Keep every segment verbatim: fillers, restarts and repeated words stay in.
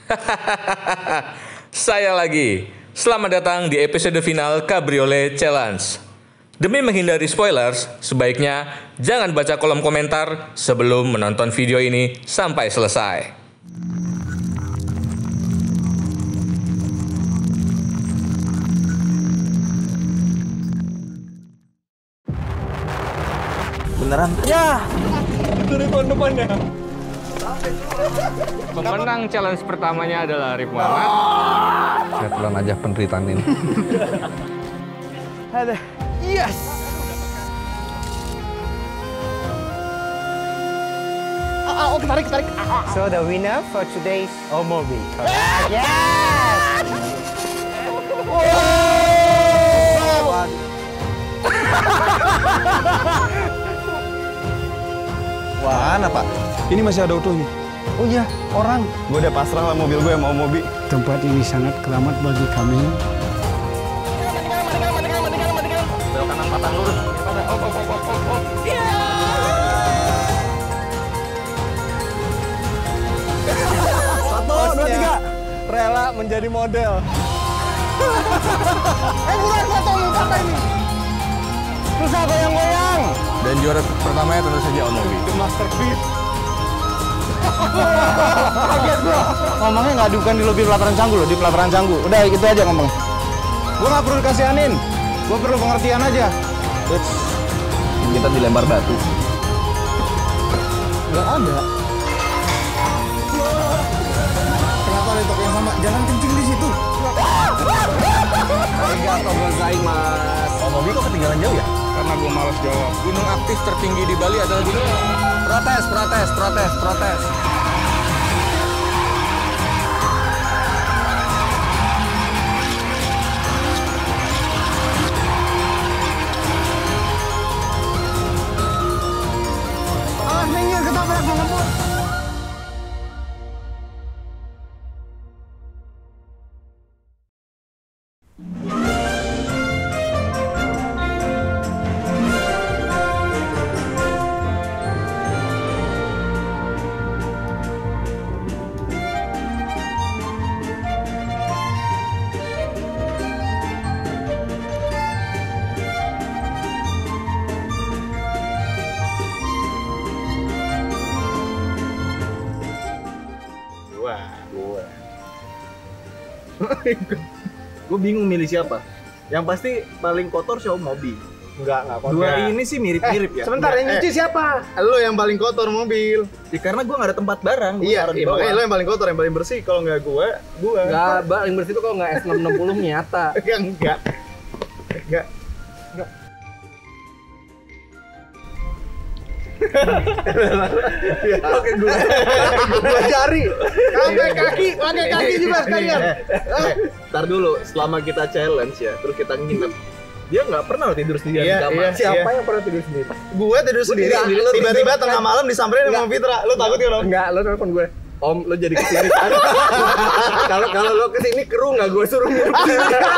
Saya lagi. Selamat datang di episode final Cabriolet Challenge. Demi menghindari spoilers, sebaiknya jangan baca kolom komentar sebelum menonton video ini sampai selesai. Beneran? Ya! Dari tahun depannya. Pemenang challenge pertamanya adalah Arif Muhammad. Saya telan aja penderitaan ini. Ada. Yes! Ah, oh, tarik, tarik. Ah, ah. So the winner for today's Omobi. Yes! Mana Pak? Ini masih ada utuhnya. Oh iya, orang. Gue udah pasrah lah mobil gue sama Omobi. Tempat ini sangat keramat bagi kami. Belok kanan patah lurus. Oh, oh, oh, oh, oh. Satu, dua, tiga. Rela menjadi model. Eh, buruan foto lu, apa ini? Susah goyang-goyang. Dan juara pertamanya tentu saja Omobi. The masterpiece. Kaget bro. Ngomongnya nggak bukan di lobi pelataran Canggu loh, di pelataran Canggu. Udah gitu aja ngomong. Gue nggak perlu dikasihanin. Gue perlu pengertian aja. Eits. Kita dilempar batu. Nggak ada. Kenapa laptop yang sama? Jangan kencing di situ. Arigato gozaimasu. Omobi kok ketinggalan jauh ya? Karena gue malas jawab. Gunung aktif tertinggi di Bali adalah gunung. Protes, protes, protes, protes. Ah, minggir ketabrak ngebut. Gue bingung milih siapa. Yang pasti paling kotor si Omobi. Enggak, enggak kotor. Dua ini sih mirip-mirip Eh, ya. sebentar, yang nyuci siapa? Lo yang paling kotor mobil. Ya, karena gue nggak ada tempat barang. Gua Iya, taruh di iya, bawah. makanya lo yang paling kotor, yang paling bersih. Kalau nggak gue, gue. Enggak, paling bersih itu kalau nggak S enam enam puluh nyata. Enggak, enggak. Enggak. Oke, gue. Gue cari. Pakai kaki, pakai kaki juga sekalian. Eh, ntar dulu, selama kita challenge ya, terus kita nginep. Dia nggak pernah lo tidur sendirian Iya, di kamar. iya, Siapa iya. yang pernah tidur sendiri? Gue tidur sendiri. Enggak, Tiba-tiba tengah malam disamperin sama Fitra. Lu takut ya, Om? Enggak, lo telepon gue. Om, lo jadi kesini kan? Kalau kalau lo kesini kru nggak gue suruh nginep.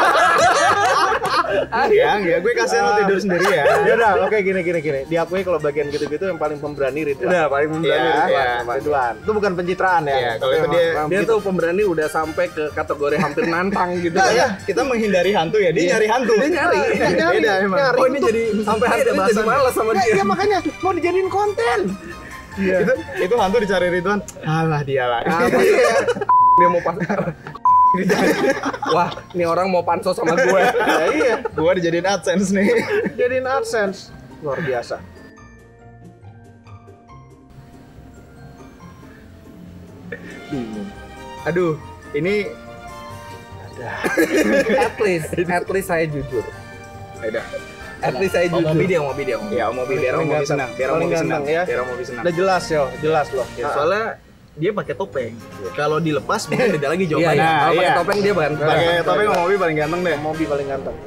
Enggak, enggak. Gue kasihan lo tidur sendiri ya. Ya udah, oke gini gini gini. Diakui kalau bagian gitu-gitu yang paling pemberani Ridwan. Udah, paling pemberani Iya, Ridwan. iya, Ridwan. Itu bukan pencitraan ya. Iya, kalau itu dia- Dia tuh pemberani udah sampai ke kategori hampir nantang gitu. Nah, ya. Kita menghindari hantu ya, dia nyari hantu. Dia nyari. Dia nyari, Beda emang. nyari. Oh, ini jadi sampai hati Beda jadi bahasannya. malas sama Ya, dia. iya makanya mau dijadiin konten. Itu itu hantu dicari Ridwan. Alah dia lah. Apa ya? Dia mau pas. Wah, ini orang mau pansos sama gue. Ya, iya. Gua dijadiin AdSense nih. Jadiin AdSense. Luar biasa. Bingung. Aduh, ini At least, at least saya jujur. ada. At least saya Oh, jujur. Omobi dia, Omobi dia, Omobi. Ya, Omobi biar Paling Omobi ganteng. senang, biar Paling Omobi senang, ganteng, ya. biar Omobi senang. Udah jelas yo, jelas loh. Ya, soalnya dia pakai topeng. Kalau dilepas mungkin beda lagi Iya, jawabannya. iya. Kalau pakai iya. topeng dia bukan. Pakai topeng Omobi paling ganteng deh. Mobi paling ganteng.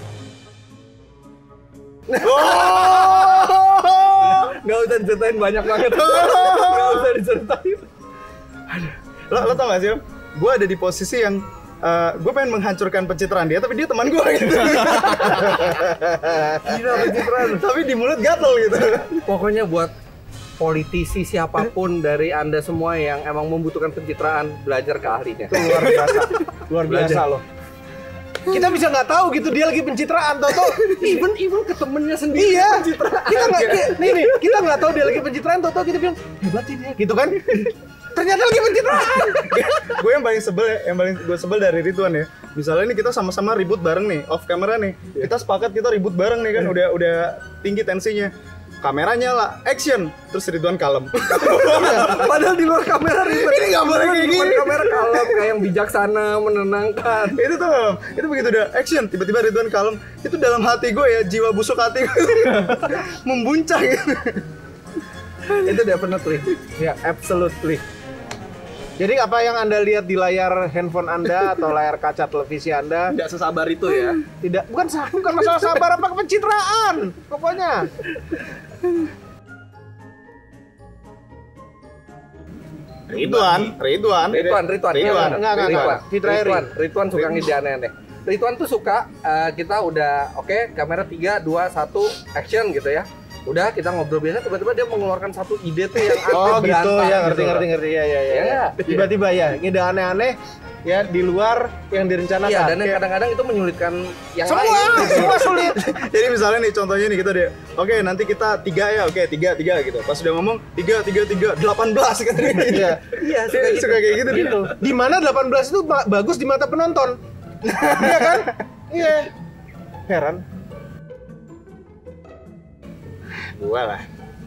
Nggak usah diceritain banyak banget. Nggak usah diceritain. Lo lo tau gak sih, Om? Gue ada di posisi yang uh, gue pengen menghancurkan pencitraan dia, tapi dia teman gue gitu. Gila pencitraan. Tapi di mulut gatel gitu. Pokoknya buat politisi siapapun dari Anda semua yang emang membutuhkan pencitraan, belajar ke ahlinya. Itu luar biasa. Luar biasa loh. Kita bisa nggak tahu gitu dia lagi pencitraan, Toto. even even ke temennya sendiri. Iya. Pencitraan. Kita nggak, nih nih, kita nggak tahu dia lagi pencitraan, Toto kita bilang hebat ini, gitu kan? Ternyata lagi pencitraan. Gue yang paling sebel ya, yang paling gue sebel dari Ridwan ya. Misalnya ini kita sama-sama ribut bareng nih, off kamera nih. Kita sepakat kita ribut bareng nih kan, udah udah tinggi tensinya. Kamera nyala, action, terus Ridwan kalem. Padahal di luar kamera ribet. Ini nggak boleh kayak Di luar gini. kamera kalem, kayak yang bijaksana, menenangkan. Itu tuh, itu begitu udah action, tiba-tiba Ridwan kalem. Itu dalam hati gue ya, jiwa busuk hati gue membuncah gitu. Itu definitely. Ya, absolutely. Jadi apa yang Anda lihat di layar handphone Anda atau layar kaca televisi Anda Tidak sesabar itu ya. tidak bukan bukan masalah sabar apa pencitraan pokoknya. Ridwan, Ridwan, Ridwan, Ridwan, Ridwan. Enggak, enggak, Ridwan, enggak. Fitra Eri. Ridwan, Ridwan suka ngide aneh-aneh. Ridwan tuh suka eh, kita udah oke, kamera tiga, dua, satu, action gitu ya. Udah kita ngobrol biasa, tiba-tiba dia mengeluarkan satu ide tuh yang Oh aneh gitu berantak ya, ngerti gitu ngerti loh. ngerti ya ya ya. Iya nggak? Tiba-tiba ya ngide aneh-aneh ya di luar yang direncanakan. Iya, dan Kayak- kadang-kadang itu menyulitkan yang semua lain. gitu. semua sulit. Jadi misalnya nih contohnya nih kita deh, oke nanti kita tiga ya, oke tiga tiga gitu. Pas udah ngomong tiga tiga tiga delapan belas kan gitu. Iya. Iya, suka Dia gitu. suka kayak gitu. Gitu. Di mana delapan belas itu ba- bagus di mata penonton. Iya kan? Iya. Heran. Gua lah.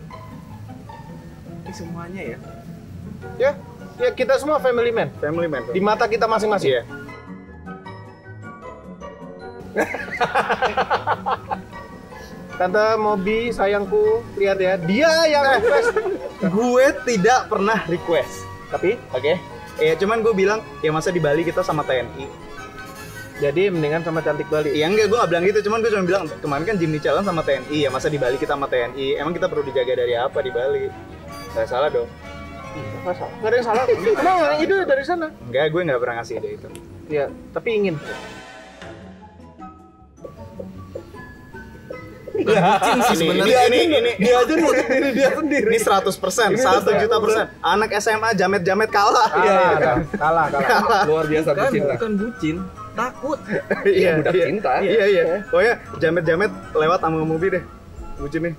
Ini semuanya ya. Ya. Ya kita semua family man. Family man. Di mata kita masing-masing. Iya. Tante Mobi sayangku, lihat ya. Dia yang request. Gue tidak pernah request. Tapi Oke. Ya cuman gue bilang ya masa di Bali kita sama T N I. jadi mendingan sama cantik Bali. Ya enggak, gue gak bilang gitu, cuman gue cuma bilang kemarin kan Jimny Challenge sama T N I, ya masa di Bali kita sama T N I, emang kita perlu dijaga dari apa di Bali? Gak salah dong. Nggak salah. Nggak ada yang salah. Emang yang ide dari sana. Enggak, gue gak pernah ngasih ide itu. Ya, tapi ingin. Bucin sih sebenarnya. Ini, ini, ini, Dia aja nuntut diri dia sendiri. ini seratus persen, satu juta persen. Anak S M A jamet-jamet kalah. Iya, iya, kalah, kalah. Luar biasa Kan bucin lah. bukan bucin, takut. Iya, budak iya. cinta. Iya, iya. Pokoknya jamet-jamet lewat sama mobil deh. Bucin nih.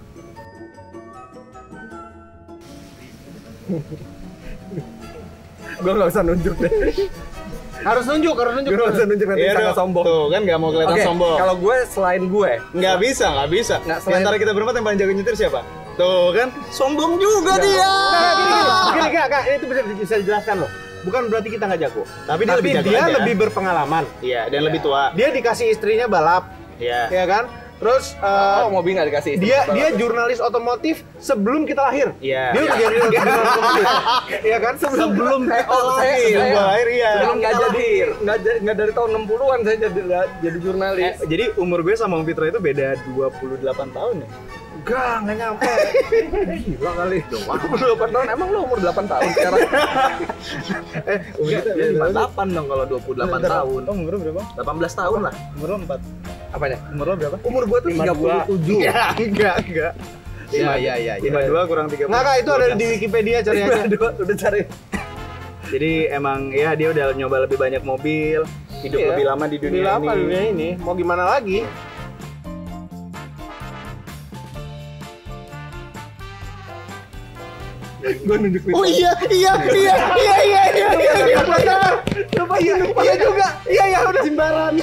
Gue nggak usah nunjuk deh. Harus nunjuk, harus nunjuk. Gue nggak usah nunjuk nanti Iya sangat dong. sombong. Tuh kan gak mau kelihatan Oke, sombong. kalau gue selain gue, Nggak bisa, nggak bisa. Nggak, Di selain- antara kita berempat yang paling jago nyetir siapa? Tuh kan, sombong juga dia. Nah, gini, gini, gini, Kak, Kak, itu bisa bisa dijelaskan loh. Bukan berarti kita nggak jago. Tapi dia lebih jago dia aja. lebih berpengalaman. Iya, dan lebih tua. Dia dikasih istrinya balap, Iya. ya kan? Terus eh, oh mobil nggak dikasih. istri. dia Balap. dia jurnalis otomotif sebelum kita lahir. Iya. Dia udah jadi jurnalis otomotif. Iya kan? Sebelum Sebelum Eh, oh, saya, lahir, saya, gua lahir iya. Sebelum nggak jadi, nggak ja- nggak dari tahun enam puluhan saya jadi jadi jurnalis. Eh, jadi umur gue sama Om Fitra itu beda dua puluh delapan tahun ya. enggak, enggak nyampe. Gila kali. dua puluh delapan tahun. Emang lu umur delapan tahun sekarang? Eh, umur kita Dia beda lima puluh berapa? delapan dong kalau dua puluh delapan Bentar, tahun. Oh, umur lo berapa? delapan belas tahun lah. Umur lo empat. Apanya? Umur lo berapa? Umur gua tuh tiga puluh tujuh. Ya, enggak, enggak. Iya, iya, iya. lima puluh dua kurang tiga puluh. Enggak, Kak, itu ada di Wikipedia cari aja. Udah, udah cari. Jadi emang ya dia udah nyoba lebih banyak mobil, hidup Iya. lebih lama di dunia Lebih lama ini. dunia ini. Mau gimana lagi? Gua nunjuk Oh iya, iya, iya, iya, iya, iya, iya, iya, benar. Lupa iya, lupa iya juga. Iya, ya udah jimbaran.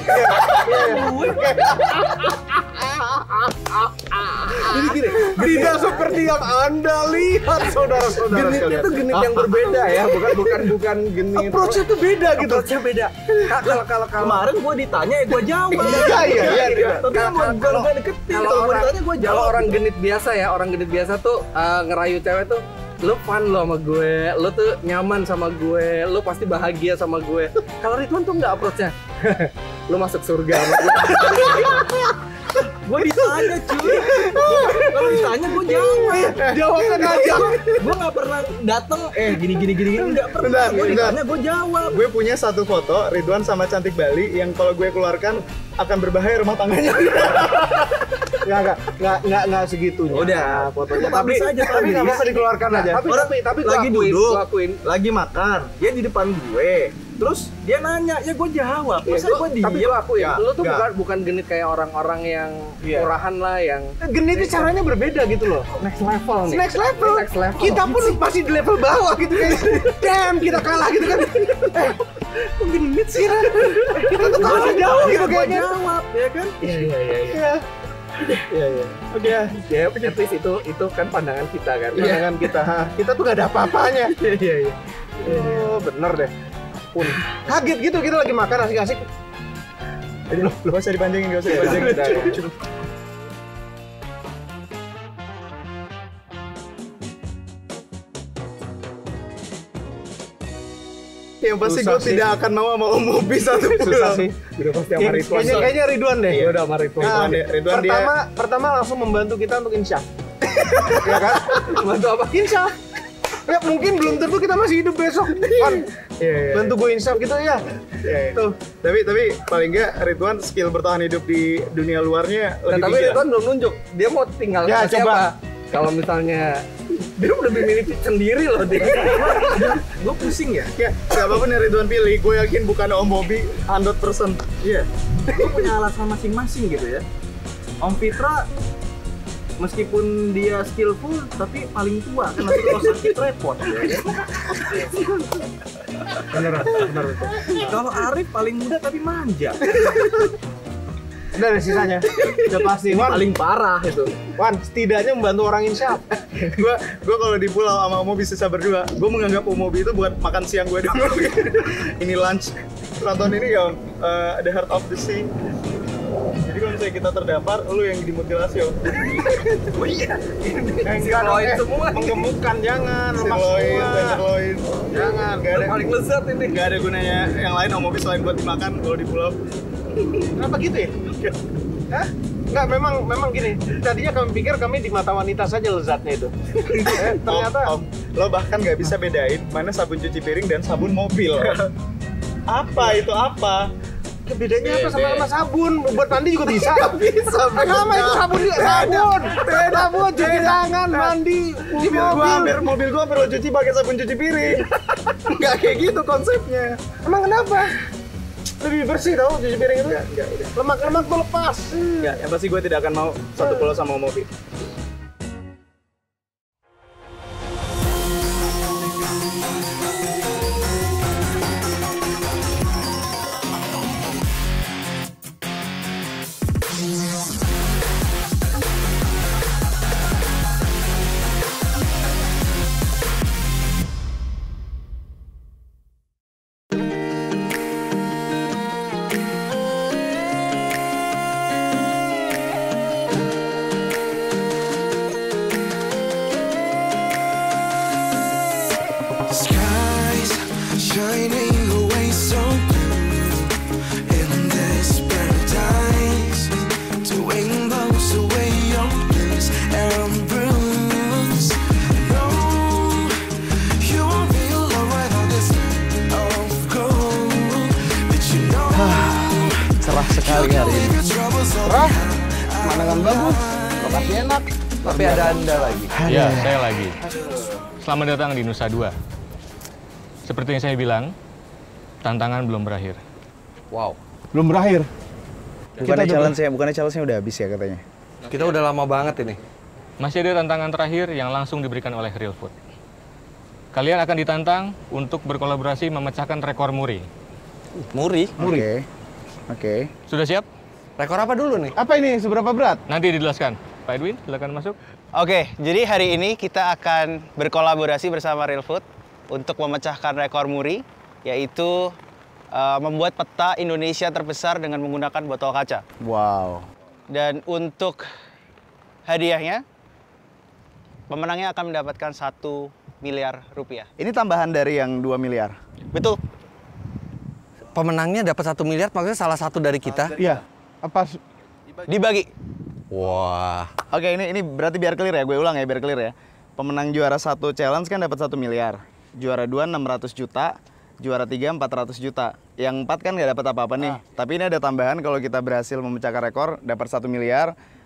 Jadi gini, Tidak seperti yang Anda lihat, saudara-saudara genitnya sekalian. tuh genit yang berbeda ya, bukan bukan bukan genit. Approach-nya tuh beda gitu. Approach-nya beda. Kak, Kalau kalau kalau Kemarin gua ditanya ya gua jawab. Iya, iya, iya. iya. Tapi Kalau- gua gua kalau- nggak deketin. kalau Kalau gua orang ditanya gua kalau jawab. orang genit biasa ya, orang genit biasa tuh eh, ngerayu cewek tuh lu fun lo sama gue, lu tuh nyaman sama gue, lu pasti bahagia sama gue. Kalau Ridwan tuh nggak approach-nya. Lu masuk surga sama gue. Gua ditanya cuy. Kalau ditanya gua jawab. Jawabnya aja. Gua nggak pernah datang. Eh gini gini gini gini nggak pernah. Bentar, Gua bentar. ditanya gua jawab. Gue punya satu foto Ridwan sama Cantik Bali yang kalau gue keluarkan akan berbahaya rumah tangganya. Nggak, nggak, nggak, nggak, nggak segitunya. Udah, fotonya. Itu Tapi, bagus aja, tapi nggak bagus. bisa dikeluarkan aja. Tapi Orang tapi tapi gua lagi akuin, duduk, gua akuin. lagi makan, dia di depan gue. Terus dia nanya, ya gue jawab. Ya, Masa gua- gue diem? tapi gua akuin, Nggak, lu tuh nggak. bukan bukan genit kayak orang-orang yang Iya. murahan lah, yang Genit itu caranya berbeda gitu loh. next level nih. Next level. Next level. Kita pun masih di level bawah gitu kan. Damn, kita kalah gitu kan. Eh, kok genit sih? Ran? Kita tuh kalah jauh gitu Gue kayaknya. jawab, ya kan? Iya iya iya. iya. Iya. Iya, iya. Oke. Ya, at least itu itu kan pandangan kita kan. Pandangan kita, ha. Kita tuh gak ada apa-apanya. Iya iya iya. Oh, bener deh. Pun kaget gitu, kita lagi makan asik-asik. Jadi lo gak usah dipanjangin, gak usah dipanjangin. Cukup, cukup. Yang pasti Susah gue sih. tidak akan mau sama Om Mobi satu Susah pulau. sih. Udah pasti sama Ridwan. Kayaknya, kayaknya Ridwan deh. Iya udah sama Ridwan. Nah, Ridwan dia- Ridwan dia- pertama, pertama langsung membantu kita untuk insyaf. Ya kan? Bantu apa? Insyaf. Ya mungkin belum tentu kita masih hidup besok. Kan? Iya, iya. Bantu gue insyaf gitu ya. Iya, iya. Tuh, tapi tapi paling enggak Ridwan skill bertahan hidup di dunia luarnya Nah, lebih tapi tinggi. Ridwan belum nunjuk. Dia mau tinggal Ya, sama coba. siapa? Kalau misalnya dia udah memilih sendiri loh dia. Gue pusing ya. Ya, siapapun yang Ridwan pilih, gue yakin bukan Om Mobi seratus persen. Iya. Gue punya alasan masing-masing gitu ya. Om Fitra meskipun dia skillful tapi paling tua kan nanti kalau sakit repot ya. Bener, bener. Kalau Arif paling muda tapi manja. Udah ada sisanya. Udah pasti. Wan, Paling parah itu. Wan, setidaknya membantu orang insyaf. Gue gue kalau di pulau sama Om Mobi sisa berdua, gue menganggap Om Mobi itu buat makan siang gue dulu. Ini lunch. Nonton ini ya, uh, The Heart of the Sea. Jadi kalau misalnya kita terdampar, lu yang dimutilasi om. Oh iya. Sirloin semua. Menggemukkan jangan, lemak Sirloin, semua. tenderloin. Jangan, Gak ada, Paling lezat ini. gak ada gunanya yang lain om Mobi selain buat dimakan kalau di pulau. Kenapa gitu ya? Hah? Enggak, memang memang gini. Tadinya kami pikir kami di mata wanita saja lezatnya itu. Eh, ternyata om, om, lo bahkan gak bisa bedain mana sabun cuci piring dan sabun mobil. Apa itu apa? bedanya apa sama sama sabun? Buat mandi juga bisa. Bisa. Sama itu sabun juga sabun. Sabun cuci tangan, mandi, di Mobil gua hampir mobil. mobil gua hampir lo cuci pakai sabun cuci piring. Gak kayak gitu konsepnya. Emang kenapa? Lebih bersih tau cuci piring itu. Enggak, enggak, udah. Lemak-lemak tuh lepas. Enggak, yang pasti gue tidak akan mau satu pulau sama Om Mobi. Skies shining away so blue in this paradise. Doing blows away your blues and bruise. No, you're real alright on this of gold. But you know, Cerah sekali hari ini. your troubles all Cerah, pemandangan bagus, lokasi enak. Tapi ada Anda lagi. Ya, saya lagi. Selamat datang di Nusa Dua. Seperti yang saya bilang, tantangan belum berakhir. Wow. Belum berakhir. Bukannya challenge-nya, bukannya challenge-nya udah habis ya katanya. Kita udah lama banget ini. Masih ada tantangan terakhir yang langsung diberikan oleh Real Food. Kalian akan ditantang untuk berkolaborasi memecahkan rekor muri. Muri. Oke. Oke. Sudah siap? Rekor apa dulu nih? Apa ini? Seberapa berat? Nanti dijelaskan. Pak Edwin, silakan masuk. Oke, jadi hari ini kita akan berkolaborasi bersama Real Food untuk memecahkan rekor muri, yaitu uh, membuat peta Indonesia terbesar dengan menggunakan botol kaca. Wow. Dan untuk hadiahnya, pemenangnya akan mendapatkan satu miliar rupiah. Ini tambahan dari yang dua miliar. Betul. Pemenangnya dapat satu miliar, maksudnya salah satu dari kita. Iya. Apa? Dibagi. Wah. Oke, ini ini berarti biar clear ya, gue ulang ya biar clear ya. Pemenang juara satu challenge kan dapat satu miliar. Juara dua enam ratus juta, juara tiga empat ratus juta. Yang empat kan nggak dapat apa-apa nih. Tapi ini ada tambahan kalau kita berhasil memecahkan rekor dapat satu miliar.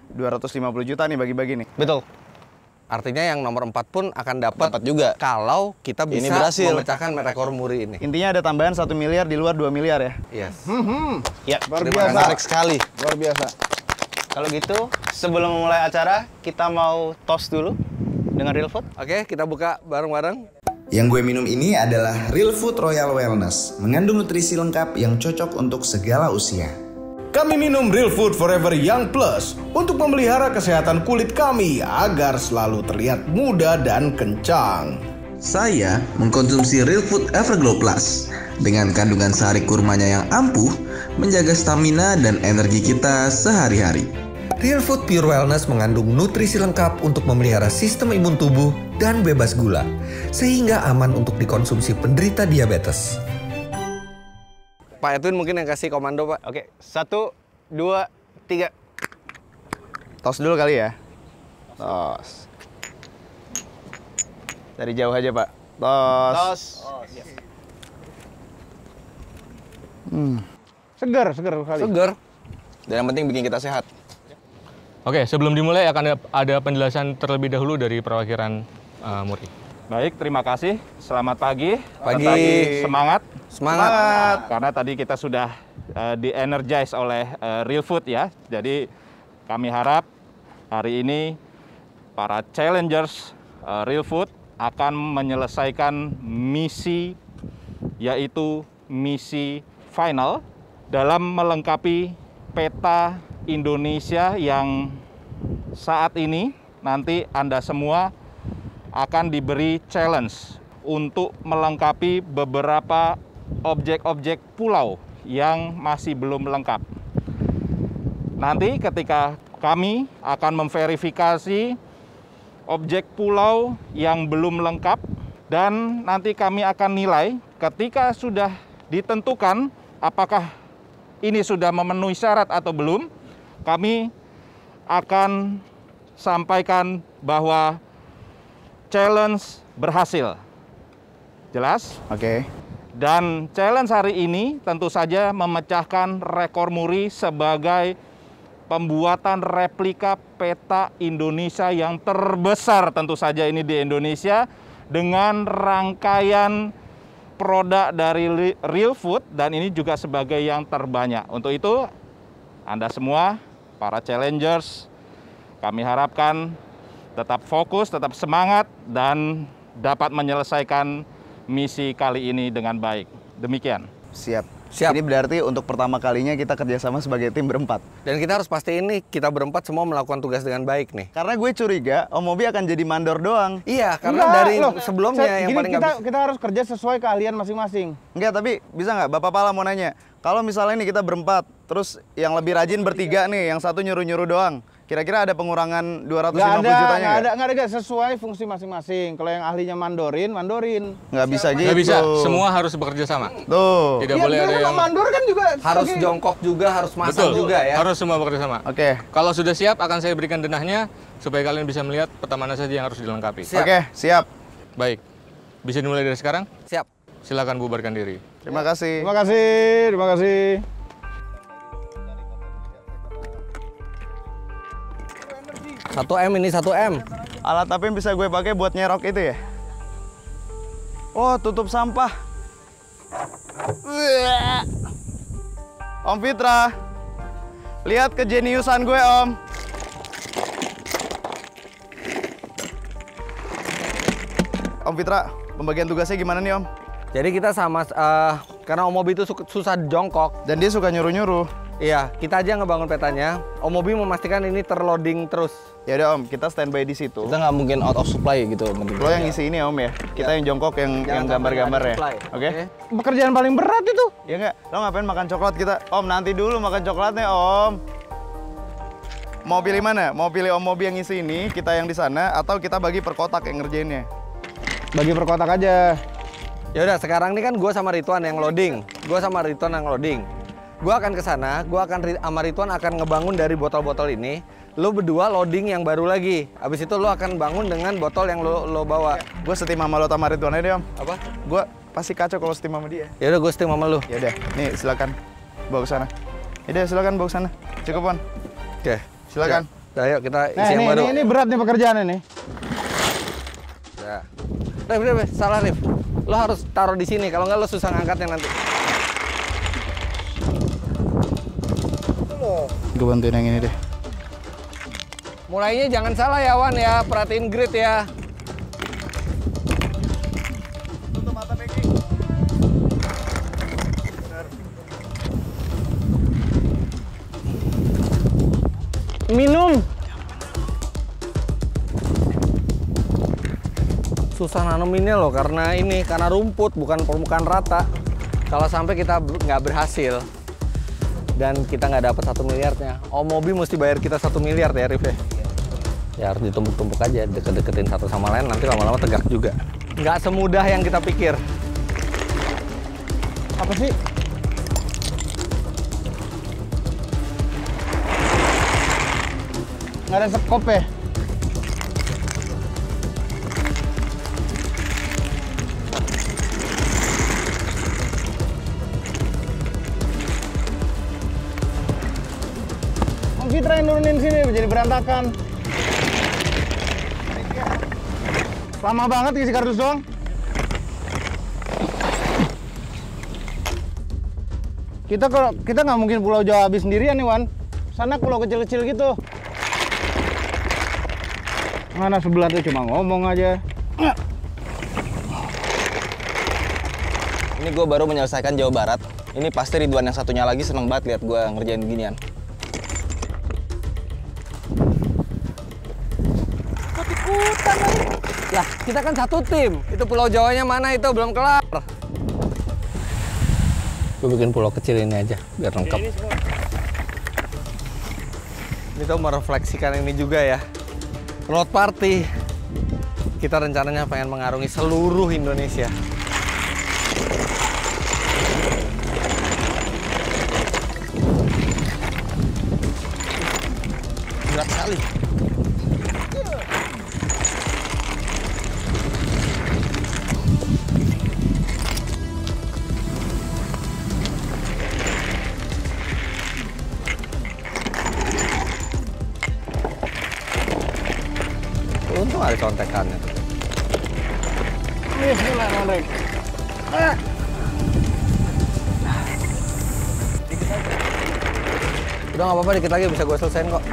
dua ratus lima puluh juta nih bagi-bagi nih. Betul. Artinya yang nomor empat pun akan dapat Dapat juga. kalau kita Ini bisa berhasil. memecahkan rekor muri ini. Intinya ada tambahan satu miliar di luar dua miliar ya. Yes. Ya, Luar terima biasa. kasih. Menarik sekali. Luar biasa. Kalau gitu, sebelum memulai acara, kita mau toast dulu dengan Real Food. Oke, kita buka bareng-bareng. Yang gue minum ini adalah Real Food Royal Wellness, mengandung nutrisi lengkap yang cocok untuk segala usia. Kami minum Real Food Forever Young Plus untuk memelihara kesehatan kulit kami agar selalu terlihat muda dan kencang. Saya mengkonsumsi Real Food Everglow Plus dengan kandungan sari kurmanya yang ampuh, menjaga stamina dan energi kita sehari-hari. Real Food Pure Wellness mengandung nutrisi lengkap untuk memelihara sistem imun tubuh dan bebas gula, sehingga aman untuk dikonsumsi penderita diabetes. Pak Edwin mungkin yang kasih komando, Pak. Oke, satu, dua, tiga. Tos dulu kali ya. Tos. Dari jauh aja, Pak. Tos. Tos. Hmm. Segar, segar kali. Seger. Dan yang penting bikin kita sehat. Oke, sebelum dimulai akan ada penjelasan terlebih dahulu dari perwakilan uh, Muri. Baik, terima kasih. Selamat pagi. Pagi. Selamat pagi. Semangat. Semangat. Karena tadi kita sudah uh, di-energize oleh uh, Real Food ya. Jadi kami harap hari ini para challengers uh, Real Food akan menyelesaikan misi, yaitu misi final dalam melengkapi peta Indonesia yang saat ini nanti Anda semua akan diberi challenge untuk melengkapi beberapa objek-objek pulau yang masih belum lengkap. Nanti ketika kami akan memverifikasi objek pulau yang belum lengkap dan nanti kami akan nilai ketika sudah ditentukan apakah ini sudah memenuhi syarat atau belum, kami akan sampaikan bahwa challenge berhasil. Jelas? Oke. Dan challenge hari ini tentu saja memecahkan rekor muri sebagai pembuatan replika peta Indonesia yang terbesar tentu saja ini di Indonesia dengan rangkaian produk dari Real Food dan ini juga sebagai yang terbanyak. Untuk itu, Anda semua, para challengers, kami harapkan tetap fokus, tetap semangat, dan dapat menyelesaikan misi kali ini dengan baik. Demikian. Siap. Siap. Ini berarti untuk pertama kalinya kita kerjasama sebagai tim berempat. Dan kita harus pastiin nih, kita berempat semua melakukan tugas dengan baik nih. Karena gue curiga Om Mobi akan jadi mandor doang. Iya, karena Enggak, dari loh. sebelumnya Saya- yang gini, paling kita, nggak bisa. kita harus kerja sesuai keahlian masing-masing. Enggak, tapi bisa nggak Bapak Pala mau nanya, kalau misalnya nih kita berempat, terus yang lebih rajin bertiga nih, yang satu nyuruh-nyuruh doang, kira-kira ada pengurangan dua ratus lima Nggak puluh ada, jutanya nggak nggak? ada, nggak ada, nggak. Sesuai fungsi masing-masing. Kalau yang ahlinya mandorin, mandorin. Nggak bisa gitu. Nggak bisa, semua harus bekerja sama. Tuh. Tidak Iya, boleh ada karena yang... mandor kan juga Harus sebagai- jongkok juga, harus masang Betul, juga ya. harus semua bekerja sama. Oke. Kalau sudah siap, akan saya berikan denahnya supaya kalian bisa melihat peta mana saja yang harus dilengkapi. Siap. Oke, siap. Baik, bisa dimulai dari sekarang? Siap. Silakan bubarkan diri. Terima kasih. Terima kasih, terima kasih. Satu M ini satu M. Alat apa yang bisa gue pakai buat nyerok itu ya? Oh, tutup sampah. Om Fitra, lihat kejeniusan gue, Om. Om Fitra, pembagian tugasnya gimana nih, Om? Jadi kita sama, eh, karena Om Mobi itu su- susah jongkok. Dan dia suka nyuruh-nyuruh. Iya, kita aja ngebangun petanya. Om Mobi memastikan ini terloading terus. Ya udah, Om, kita standby di situ. Kita nggak mungkin out of supply gitu. Lo yang ngisi ini, Om ya. Kita yang jongkok, yang yang gambar-gambar ya. supply. Oke? Pekerjaan paling berat itu. Ya nggak? Lo ngapain makan coklat kita? Om, nanti dulu makan coklatnya, Om. Mau pilih mana? Mau pilih Om Mobi yang ngisi ini, kita yang di sana, atau kita bagi per kotak yang ngerjainnya? Bagi per kotak aja. Ya udah, sekarang ini kan gue sama Ridwan yang loading. Gue sama Ridwan yang loading. Gue akan ke sana, gue akan ri- sama Ridwan akan ngebangun dari botol-botol ini. Lo berdua loading yang baru lagi. Habis itu lo akan bangun dengan botol yang lo lo bawa. Gue setim sama lo sama Ridwan aja deh, Om. Apa? Gue pasti kacau kalau setim sama dia. Ya udah, gue setim sama lo. Ya udah, nih silakan bawa ke sana. Ya udah, silakan bawa ke sana. Cukup, Om. Oke. Silakan. Nah, yuk kita isi Nah, yang ini, baru. ini, ini berat nih pekerjaan ini. Ya. Rif, Rif, Rif, salah Rif. Lo harus taruh di sini, kalau nggak lo susah ngangkatnya nanti. Gue bantuin yang ini deh. Mulainya jangan salah ya Wan ya, perhatiin grid ya. Tutup mata Peggy. Benar. Minum. Susah naneminnya loh karena ini, karena rumput bukan permukaan rata. Kalau sampai kita nggak berhasil dan kita nggak dapat satu miliarnya, Om Mobi mesti bayar kita satu miliar ya Rif ya. Ya harus ditumpuk-tumpuk aja, deket-deketin satu sama lain, nanti lama-lama tegak juga. Nggak semudah yang kita pikir. Apa sih? Nggak ada sekop ya? Om Fitra yang nurunin sini, jadi berantakan. Lama banget isi kardus doang. Kita kalau kita nggak mungkin Pulau Jawa habis sendirian nih Wan. Sana pulau kecil-kecil gitu. Mana sebelah tuh cuma ngomong aja. Ini gue baru menyelesaikan Jawa Barat. Ini pasti Ridwan yang satunya lagi seneng banget lihat gue ngerjain ginian. Ikut-ikutan lagi. Lah, kita kan satu tim. Itu Pulau Jawanya mana itu belum kelar. Gue bikin pulau kecil ini aja biar lengkap. Ini tuh merefleksikan ini juga ya. Road party. Kita rencananya pengen mengarungi seluruh Indonesia. Berat sekali. Untung ada contekannya tuh. Bismillahirrahmanirrahim. Ah. Udah nggak apa-apa, dikit lagi bisa gue selesain kok.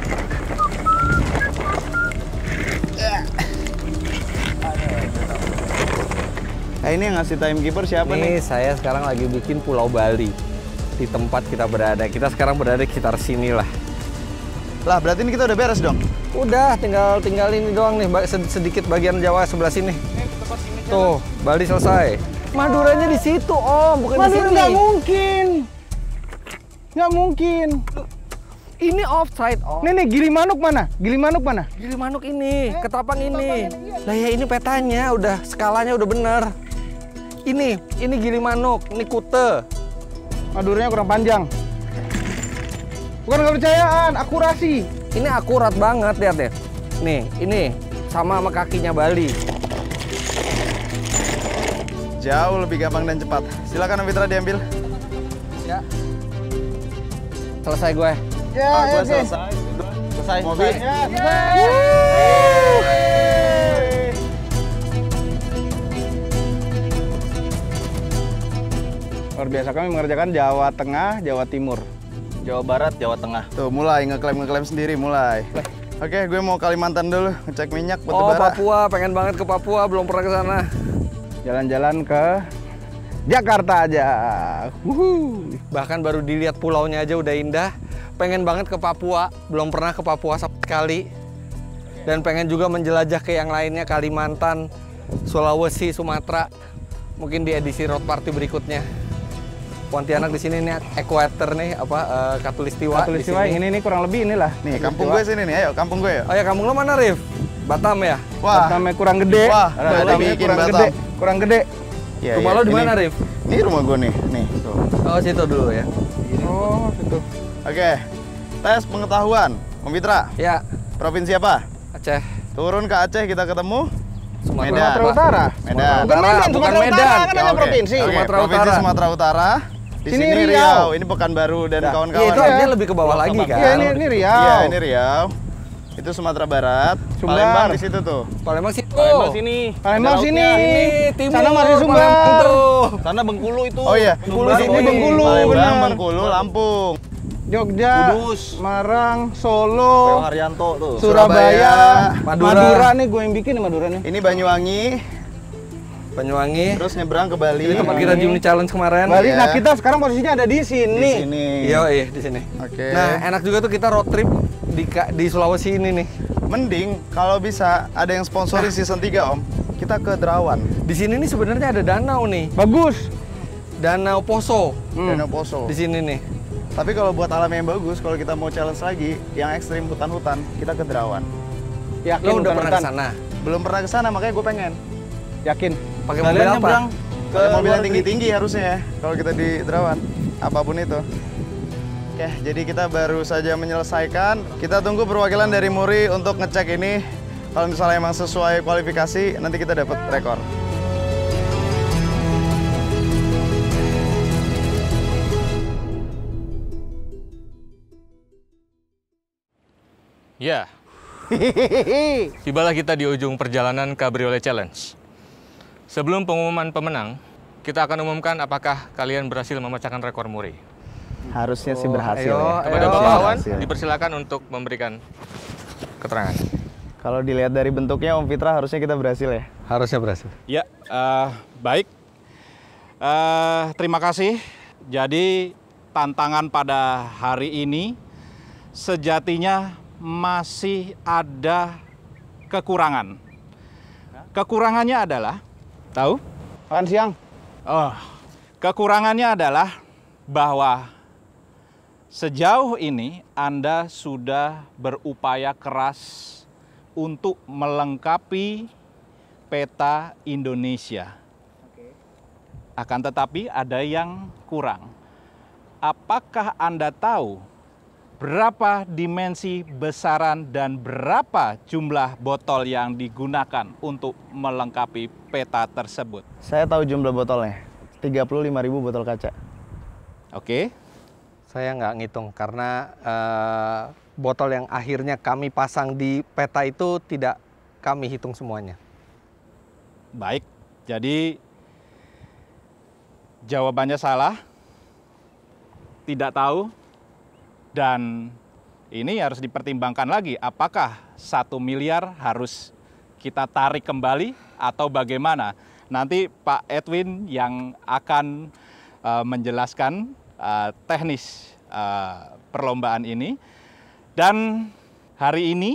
Nah, ini yang ngasih timekeeper siapa Nih, nih? saya sekarang lagi bikin Pulau Bali di tempat kita berada. Kita sekarang berada di sekitar sini lah. Lah, berarti ini kita udah beres dong? Udah, tinggal tinggal ini doang nih, ba- sed- sedikit bagian Jawa sebelah sini. Tuh, Bali selesai. Maduranya di situ, Om, bukan di Madura sini. nggak mungkin. Nggak mungkin. Ini offside, Om. Nih nih, Gilimanuk mana? Gilimanuk mana? Gilimanuk ini, Ketapang ini. Lah ya ini petanya udah, skalanya udah bener. Ini, ini Gilimanuk, ini Kute. Maduranya kurang panjang. Bukan kepercayaan, akurasi. Ini akurat banget, lihat deh. Nih, ini sama sama kakinya Bali. Jauh lebih gampang dan cepat. Silakan Om Fitra diambil. Ya. Selesai gue. Ya, Ah, gua oke. selesai. Selesai. Mobil. selesai. Ya, selesai. Luar biasa, kami mengerjakan Jawa Tengah, Jawa Timur. Jawa Barat, Jawa Tengah. Tuh, mulai ngeklaim-ngeklaim sendiri, mulai. Oke, gue mau Kalimantan dulu, ngecek minyak, batu Oh, bara. Papua, pengen banget ke Papua, belum pernah ke sana. Jalan-jalan ke Jakarta aja. Wuhu. Bahkan baru dilihat pulaunya aja udah indah. Pengen banget ke Papua, belum pernah ke Papua sama sekali. Dan pengen juga menjelajah ke yang lainnya, Kalimantan, Sulawesi, Sumatera. Mungkin di edisi road party berikutnya. Pontianak di sini nih, Equator nih, apa uh, Katulistiwa. Katulistiwa, di sini. ini nih kurang lebih inilah. Nih, kampung gue sini nih. Ayo, kampung gue ya. Oh ya, kampung lo mana, Rif? Batam ya? Wah, Batamnya kurang gede. Wah, Batamnya bikin kurang Batam. gede. Kurang gede. Iya, Rumah iya. lo di Ini- mana, Rif? Ini rumah gue nih. Nih, tuh. Oh, situ dulu ya. Oh, situ. Oke. Tes pengetahuan. Om Fitra, Ya, provinsi apa? Aceh. Turun ke Aceh kita ketemu. Sumatera Medan. Sumatera Utara. Medan. Bukan Medan, bukan Sumatera Medan. Utara kan ada Oke. provinsi. Oke, Sumatera provinsi Utara. Sumatera Utara. Di Sini sini, Riau. Riau. Ini Pekanbaru dan Iya, kawan-kawan. itu artinya lebih ke bawah lagi kan? Iya, ini, ini Riau. Iya, ini Riau. Itu Sumatera Barat. Sumbar. Palembang di situ tuh. Palembang sih. Palembang sini. Palembang Ada sini. lautnya. Ini timur, Sana masih Sumbar. Palembang tuh. Sana Bengkulu itu. Oh iya, Bengkulu Baru sini, ini. Bengkulu, Palembang, benar. Bengkulu, Lampung. Jogja, Kudus. Marang, Solo, Haryanto tuh. Surabaya, Madura. Madura nih gue yang bikin nih Madura nih. Ini Banyuwangi, Banyuwangi. terus nyebrang ke Bali. Ini tempat kita Juni Challenge kemarin. Bali, Iya. nah kita sekarang posisinya ada di Di sini. sini. Iya, iya di sini. Oke. Nah, enak juga tuh kita road trip di Ka- di Sulawesi ini nih. Mending kalau bisa ada yang sponsori season tiga Om, kita ke Derawan. Di sini nih sebenarnya ada danau nih. Bagus. Danau Poso. Danau Poso. Di sini nih. Tapi kalau buat alam yang bagus, kalau kita mau challenge lagi, yang ekstrim hutan-hutan, kita ke Derawan. Yakin Lo udah bukan pernah ke hutan? sana? Belum pernah ke sana, makanya gue pengen. Yakin. Pakai Kalian mobil apa? nyebrang Ke mobil yang tinggi-tinggi harusnya ya, kalau kita di Derawan. Apapun itu. Oke, jadi kita baru saja menyelesaikan. Kita tunggu perwakilan dari Muri untuk ngecek ini. Kalau misalnya emang sesuai kualifikasi, nanti kita dapat rekor. Ya, tibalah kita di ujung perjalanan Cabriolet Challenge. Sebelum pengumuman pemenang, kita akan umumkan apakah kalian berhasil memecahkan rekor muri. Harusnya sih berhasil ayo, ya. Kepada Ayo. Bapak Awan, Berhasil. dipersilakan untuk memberikan keterangan. Kalau dilihat dari bentuknya Om Fitra, harusnya kita berhasil ya. Harusnya berhasil. Ya, eh, baik. Eh, terima kasih. Jadi tantangan pada hari ini sejatinya masih ada kekurangan. Kekurangannya adalah, tahu? Makan siang. Oh, kekurangannya adalah bahwa sejauh ini Anda sudah berupaya keras untuk melengkapi peta Indonesia. Akan tetapi ada yang kurang. Apakah Anda tahu berapa dimensi besaran dan berapa jumlah botol yang digunakan untuk melengkapi peta tersebut? Saya tahu jumlah botolnya, tiga puluh lima ribu botol kaca. Oke. Saya nggak ngitung karena eh, botol yang akhirnya kami pasang di peta itu tidak kami hitung semuanya. Baik, jadi jawabannya salah, tidak tahu, dan ini harus dipertimbangkan lagi apakah satu miliar harus kita tarik kembali atau bagaimana. Nanti Pak Edwin yang akan uh, menjelaskan uh, teknis uh, perlombaan ini. Dan hari ini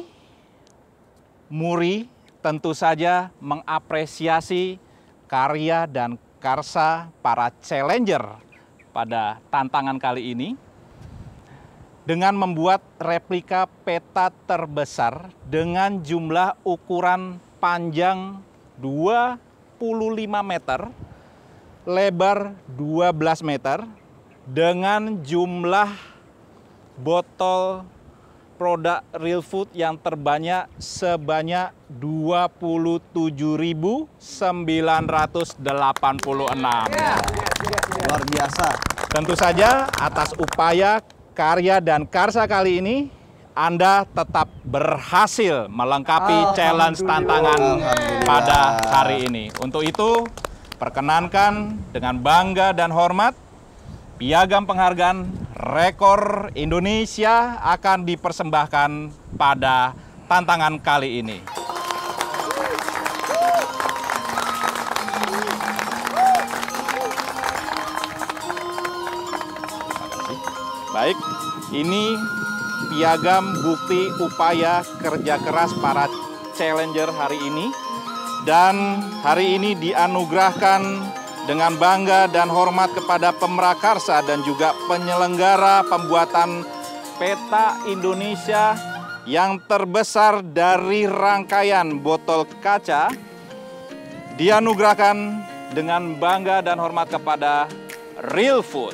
Muri tentu saja mengapresiasi karya dan karsa para challenger pada tantangan kali ini dengan membuat replika peta terbesar dengan jumlah ukuran panjang dua puluh lima meter, lebar dua belas meter, dengan jumlah botol produk Real Food yang terbanyak sebanyak dua puluh tujuh ribu sembilan ratus delapan puluh enam. Luar biasa. Tentu saja atas upaya, karya, dan karsa kali ini, Anda tetap berhasil melengkapi challenge tantangan pada hari ini. Untuk itu, perkenankan dengan bangga dan hormat, piagam penghargaan rekor Indonesia akan dipersembahkan pada tantangan kali ini. Baik, ini piagam bukti upaya kerja keras para challenger hari ini. Dan hari ini dianugerahkan dengan bangga dan hormat kepada pemrakarsa dan juga penyelenggara pembuatan peta Indonesia yang terbesar dari rangkaian botol kaca, dianugerahkan dengan bangga dan hormat kepada Real Food.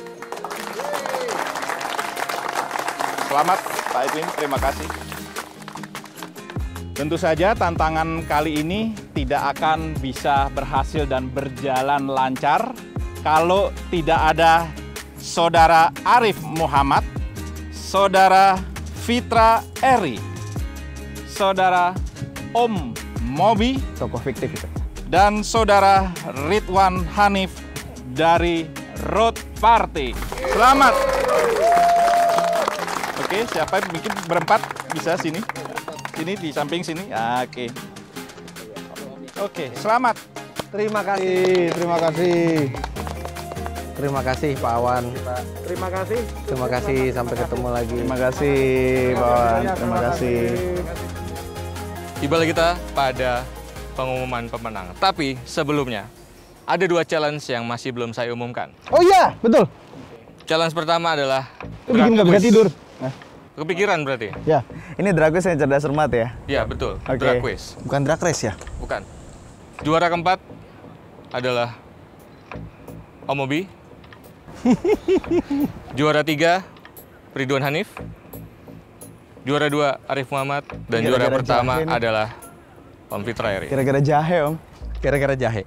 Selamat Pak Edwin, terima kasih. Tentu saja tantangan kali ini tidak akan bisa berhasil dan berjalan lancar kalau tidak ada Saudara Arif Muhammad, Saudara Fitra Eri, Saudara Om Mobi, Tokoh fiktif itu. dan Saudara Ridwan Hanif dari Road Party. Selamat. Oke, siapa yang bikin berempat bisa sini. Sini di samping sini. Oke. Oke, selamat. Terima kasih, terima kasih. Terima kasih Pak Awan. Terima kasih. Terima kasih, sampai ketemu lagi. Terima kasih, Pak Wan. Terima kasih. Tibalah kita pada pengumuman pemenang. Tapi sebelumnya, ada dua challenge yang masih belum saya umumkan. Oh iya, betul. Challenge pertama adalah Itu bikin nggak bisa Drag tidur. Quiz. Kepikiran berarti? Ya, ini drag race yang cerdas cermat ya? Ya, betul. Oke. Drag quiz. Bukan drag race ya? Bukan. Juara keempat adalah Om Mobi. Juara tiga, Ridwan Hanif. Juara dua, Arif Muhammad. Dan juara Gara-gara pertama jahe nih. adalah Om Fitra Eri. Kira-kira jahe, Om. Kira-kira jahe.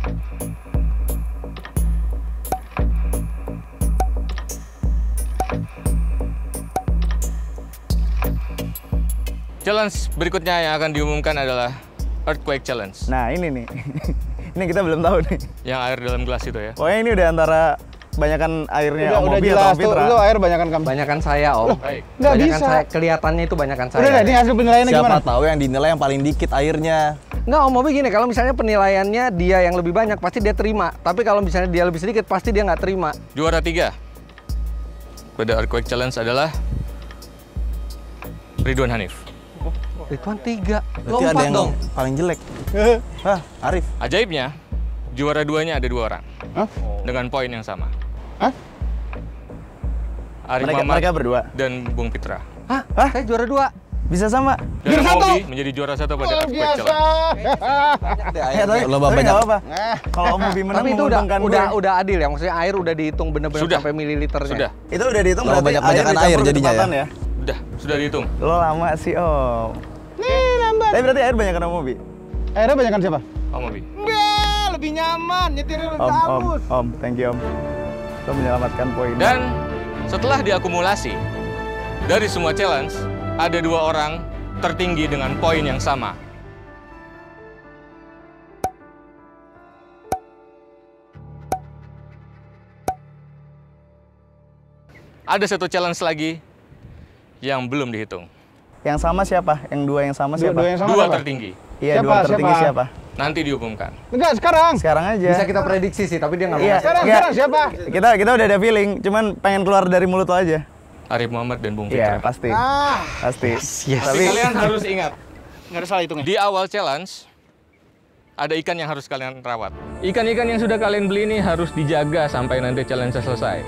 Challenge berikutnya yang akan diumumkan adalah Earthquake Challenge. Nah, ini nih. Ini kita belum tahu nih. Yang air dalam gelas itu ya. Pokoknya ini udah antara banyakan airnya Udah, Om udah Mobi jelas atau tuh, Fitra. itu air banyakan kamu. Banyakan saya, Om. Baik. Nggak Banyakan bisa. saya, kelihatannya itu banyakan saya. Udah, udah, ini hasil penilaiannya Siapa gimana? tahu yang dinilai yang paling dikit airnya. Nggak, Om Mobi gini, kalau misalnya penilaiannya dia yang lebih banyak, pasti dia terima. Tapi kalau misalnya dia lebih sedikit, pasti dia nggak terima. Juara tiga pada Earthquake Challenge adalah Ridwan Hanif. Ridwan tiga. Lo Berarti ada empat yang dong. paling jelek. Hah, Arif. Ajaibnya, juara duanya ada dua orang. Hah? Dengan poin yang sama. Hah? Arif Mereka, Muhammad mereka berdua. dan Bung Fitra. Hah? Saya juara dua. Bisa sama. Dan Om Mobi menjadi juara satu pada Earthquake Challenge. Eh, tapi, Lomba tapi banyak. nggak apa-apa. Kalau Om Mobi menang Tapi itu udah menguntungkan udah gue. udah adil ya. Maksudnya air udah dihitung bener-bener Sudah. sampai mililiternya. Sudah, Itu udah dihitung Lomba berarti banyak-banyakan dicampur air jadinya kecepatan ya? sudah, sudah dihitung. Lo lama sih, Om. Nih, lambat. Tapi berarti air banyak kan Om Mobi? Airnya banyakan siapa? Om Mobi. Enggak, lebih nyaman nyetir di Om, Om, Om, thank you Om. Lo menyelamatkan poin. Dan setelah diakumulasi dari semua challenge, ada dua orang tertinggi dengan poin yang sama. Ada satu challenge lagi yang belum dihitung. Yang sama siapa? Yang dua yang sama siapa? Dua yang sama Dua siapa? tertinggi. Iya, Siapa? dua tertinggi Siapa? siapa? Nanti diumumkan. Enggak, sekarang. Sekarang aja. Bisa kita prediksi sih, tapi dia nggak mau. Iya, ngasih. Sekarang, enggak. sekarang siapa? Kita kita udah ada feeling, cuman pengen keluar dari mulut lo aja. Arif Muhammad dan Bung Iya, Fitra. pasti. Ah, Pasti. yes. Tapi kalian harus ingat, nggak ada salah hitungnya. di awal challenge, ada ikan yang harus kalian rawat. Ikan-ikan yang sudah kalian beli ini harus dijaga sampai nanti challenge selesai.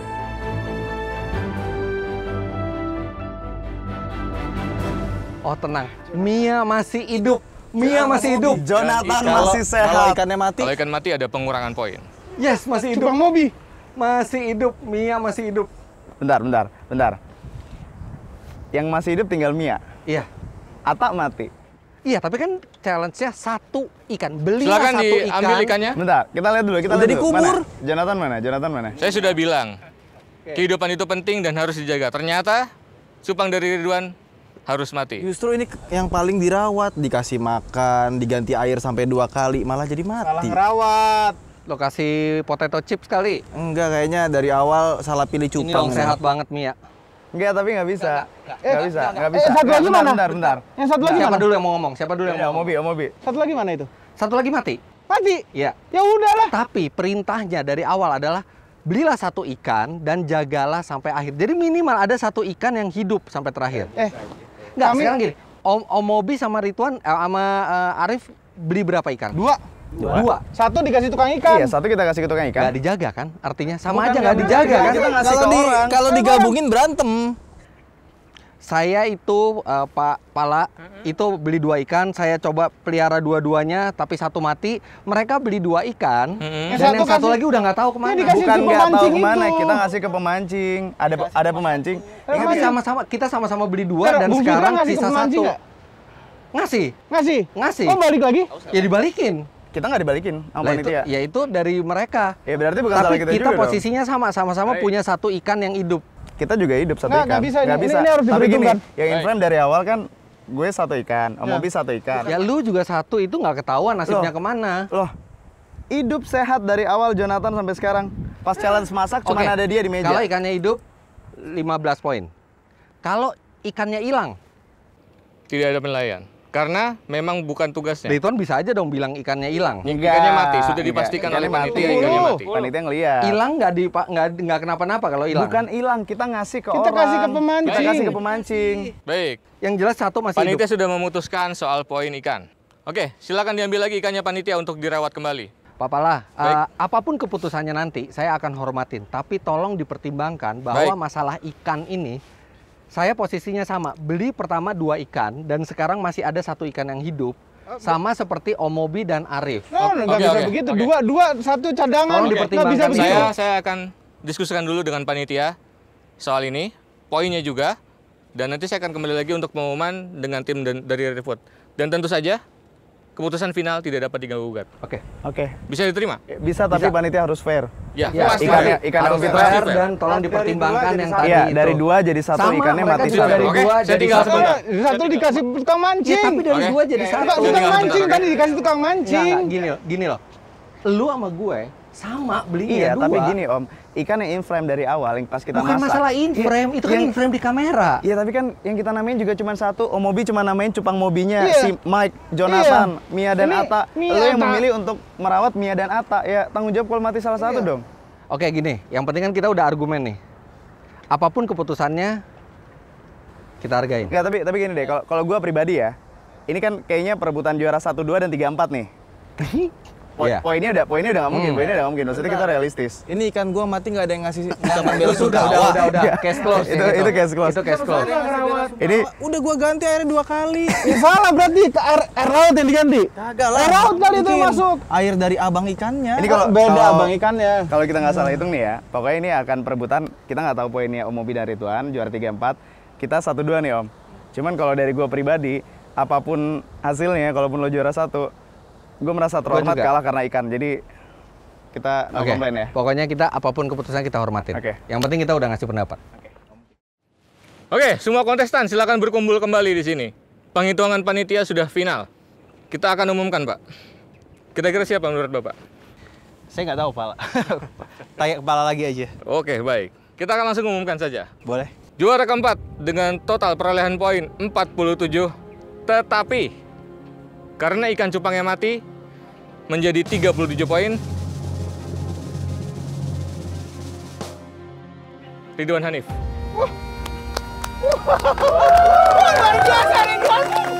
Oh tenang, Mia masih hidup. Mia masih hidup. Jonathan Kalau- masih sehat. Kalau ikannya mati, Kalau ikan mati ada pengurangan poin. Yes, masih hidup. Tukang Mobi. Masih hidup. Mia masih hidup. Bentar, bentar, bentar. Yang masih hidup tinggal Mia. Iya. Atak mati. Iya, tapi kan challenge-nya satu ikan. Beli Silakan satu ikan. diambil ikannya. Bentar, kita lihat dulu, kita Udah lihat dulu. dikubur. Mana? Jonathan mana? Jonathan mana? Saya sudah bilang, kehidupan itu penting dan harus dijaga. Ternyata, cupang dari Ridwan harus mati. justru ini yang paling dirawat, dikasih makan, diganti air sampai dua kali, malah jadi Salah mati. ngerawat. Lo kasih potato chips kali. Enggak, kayaknya dari awal salah pilih Ini cupang. dong sehat banget Mia. Enggak, tapi nggak bisa. Eh, Nggak bisa, nggak Eh, bisa. satu lagi Bentar, mana? Bentar, bentar. Yang satu lagi Siapa mana? dulu yang mau ngomong? Siapa dulu yang Ya, mau Om Mobi, ngomong? Om Mobi. Satu lagi mana itu? Satu lagi mati. Mati. Iya. Ya udahlah. Tapi perintahnya dari awal adalah belilah satu ikan dan jagalah sampai akhir. Jadi minimal ada satu ikan yang hidup sampai terakhir. Eh, Nggak, kami- sekarang gini. Om, Om Mobi sama Ridwan, eh, sama eh, Arif beli berapa ikan? dua. Dua. Satu dikasih tukang ikan. Iya, satu kita kasih ke tukang ikan. Nggak dijaga kan? Artinya sama Bukan, aja nggak nggak dijaga kan? Kita ngasih Kalau ke di orang. kalau digabungin berantem. Saya itu eh, Pak Pala itu beli dua ikan, saya coba pelihara dua-duanya, tapi satu mati. Mereka beli dua ikan, Mm-mm. dan Yang yang satu satu kasih- lagi udah nggak tahu kemana. Ini dikasih Bukan ke nggak tahu pemancing kemana, itu. kita ngasih ke pemancing. Ada ada pemancing. Tapi Ingat nggak? sama-sama kita sama-sama beli dua Ntar, dan Bung Fitra sekarang ngasih ke sisa pemancing satu. nggak? Ngasih, Ngasih? ngasih. Oh, balik lagi? Ya dibalikin. Kita nggak dibalikin sama Lah itu, panitia. ya itu dari mereka. Ya berarti bukan Tapi salah kita, kita juga dong. posisinya sama, sama-sama Baik. punya satu ikan yang hidup. Kita juga hidup satu Nggak, ikan. nggak bisa ini. Nggak Ini- bisa. ini harus Tapi gini, diperhitungkan. yang Baik. inframe dari awal kan gue satu ikan, Om Mobi satu ikan. Ya lu juga satu, itu nggak ketahuan nasibnya Loh. kemana. Loh, hidup sehat dari awal Jonathan sampai sekarang. Pas challenge masak cuma Oke. ada dia di meja. Kalau ikannya hidup, lima belas poin. Kalau ikannya hilang, Tidak ada penilaian. Karena memang bukan tugasnya. Dayton bisa aja dong bilang ikannya hilang. Ikannya mati, sudah dipastikan oleh panitia ikannya mati. Panitia ngeliat. Hilang nggak di nggak nggak kenapa-napa kalau hilang. Bukan hilang, kita ngasih ke Kita orang. kasih ke pemancing. Kita kasih ke pemancing. Baik, Yang jelas satu masih panitia hidup. sudah memutuskan soal poin ikan. Oke, silakan diambil lagi ikannya panitia untuk dirawat kembali. Papalah, Baik. uh, apapun keputusannya nanti, saya akan hormatin. Tapi tolong dipertimbangkan bahwa Baik. masalah ikan ini, saya posisinya sama. Beli pertama dua ikan, dan sekarang masih ada satu ikan yang hidup. Sama seperti Om Mobi dan Arif. No, nggak Oke, bisa oke, begitu. oke. Dua, dua, satu cadangan. Tolong Nggak dipertimbangkan. bisa begitu. Saya saya akan diskusikan dulu dengan panitia soal ini, poinnya juga, dan nanti saya akan kembali lagi untuk pengumuman dengan tim dan, dari Refood. Dan tentu saja keputusan final tidak dapat diganggu-gugat. Oke. Oke. Bisa diterima? Bisa, tapi panitia harus fair. Ya, Ya, pasti. ikannya- ikan harus yang fair fair. dan tolong Dari dipertimbangkan dua yang jadi tadi Iya, itu. dari dua jadi satu, Sama, ikannya mereka mati juga satu. dari Oke, dua saya jadi tinggal satu. sebentar. Satu dikasih tukang Ya, mancing. tapi dari Oke. dua jadi Tukang, satu. Saya tukang tinggal mancing sebentar, tadi oke. dikasih tukang Nggak, mancing. nggak, gini loh, gini loh. Lu sama gue sama belinya Iya, dua. tapi gini Om, ikan yang in-frame dari awal yang pas kita Bukan masak. masalah in-frame, Iya, itu kan yang- in-frame di kamera. Iya, tapi kan yang kita namain juga cuma satu. Om Mobi cuma namain cupang Mobinya, Iya. si Mike, Jonathan, Mia dan Ini Atta. Mia, Lo yang Atta. memilih untuk merawat Mia dan Atta. Ya, tanggung jawab kalau mati salah satu dong. Oke gini, yang penting kan kita udah argumen nih. Apapun keputusannya, kita hargain. Enggak, tapi tapi gini deh, kalau kalau gua pribadi ya, ini kan kayaknya perebutan juara satu, dua dan tiga, empat nih. Po- Iya. Poinnya udah poinnya udah nggak mungkin, Hmm. poinnya udah nggak mungkin. Maksudnya kita realistis. Ini ikan gua mati nggak ada yang ngasih ucapan bela Udah, sungkawa. udah, udah, udah. Iya. Cash close. Itu yang itu cash close. Itu cash close. Ini Udah gua ganti airnya dua kali. Ya salah berarti ke air, air laut yang diganti. Kagak lah. Air laut kali itu Mungkin masuk. Air dari abang ikannya. Ini kalau Beda kalau- abang ikannya. Kalau kita nggak salah hitung nih ya, pokoknya ini akan perebutan, kita nggak tahu poinnya Om Mobi dan Ridwan, juara tiga empat, kita satu dua nih Om. Cuman kalau dari gue pribadi, apapun hasilnya, kalaupun lo juara satu, gue merasa terhormat juga. kalah karena ikan, jadi kita no Oke, komplain ya. pokoknya kita apapun keputusan kita hormatin. Oke. Yang penting kita udah ngasih pendapat. Oke, semua kontestan silakan berkumpul kembali di sini. Penghitungan panitia sudah final. Kita akan umumkan, Pak. Kira-kira siapa menurut Bapak? Saya nggak tahu, Pak. Tanya kepala lagi aja. Oke, baik. Kita akan langsung umumkan saja. Boleh. Juara keempat dengan total perolehan poin empat puluh tujuh, tetapi karena ikan cupangnya mati menjadi tiga puluh tujuh poin. Ridwan Hanif. Luar biasa Ridwan.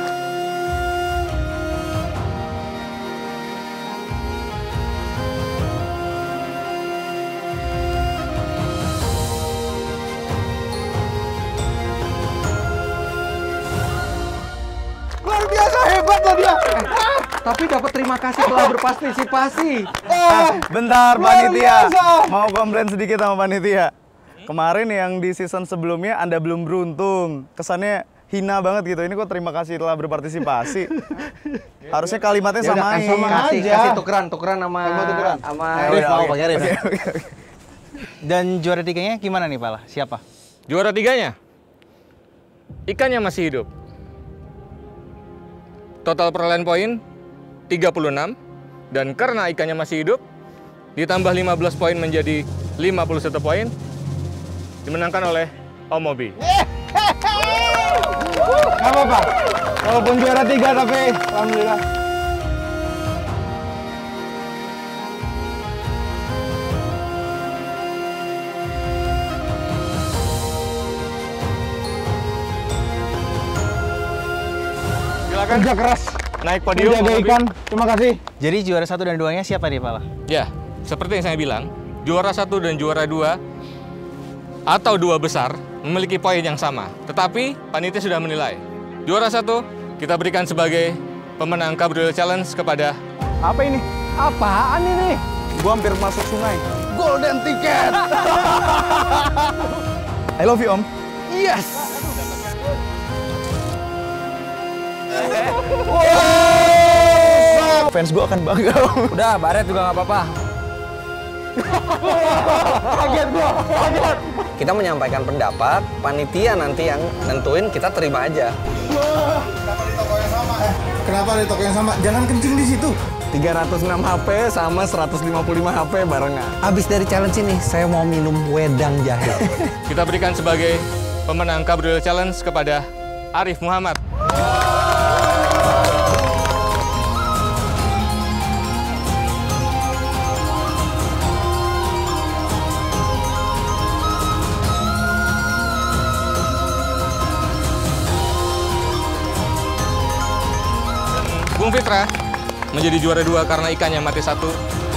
Luar biasa hebat loh dia. Tapi dapat terima kasih telah berpartisipasi. Eh, Bentar luar panitia, biasa. mau komplain sedikit sama panitia. Kemarin yang di season sebelumnya Anda belum beruntung, kesannya hina banget gitu. Ini kok terima kasih telah berpartisipasi. Harusnya kalimatnya Ya udah, samain. kasih, kasih, aja. kasih tukeran, tukeran sama Sama tukeran. sama Eh, Rif, udah, mau oke. pakai Rif. Oke, oke, oke. Dan juara tiganya gimana nih, Pak? Siapa? Juara tiganya, ikannya masih hidup. Total perolehan poin tiga puluh enam, dan karena ikannya masih hidup, ditambah lima belas poin menjadi lima puluh satu poin, dimenangkan oleh Om Mobi. Gak apa-apa. Walaupun juara tiga tapi alhamdulillah. Silakan Kerja keras. naik podium. Menjaga Om Mobi. ikan. Terima kasih. Jadi juara satu dan duanya siapa nih, Pak? Ya, seperti yang saya bilang, juara satu dan juara dua atau dua besar memiliki poin yang sama. Tetapi panitia sudah menilai. Juara satu kita berikan sebagai pemenang Cabriolet Challenge kepada Apa ini? Apaan ini? Gua hampir masuk sungai. Golden ticket. I love you Om. Yes. Fans gua akan bangga Om. Udah, baret juga nggak apa-apa. Kaget gua, kaget. Kita menyampaikan pendapat, panitia nanti yang nentuin, kita terima aja. Kenapa di toko yang sama? Eh, kenapa di toko yang sama? Jangan kencing di situ. tiga ratus enam H P sama seratus lima puluh lima H P barengan. Abis dari challenge ini, saya mau minum wedang jahe. Kita berikan sebagai pemenang Cabriolet Challenge kepada Arif Muhammad. Bung Fitra menjadi juara dua karena ikannya mati satu.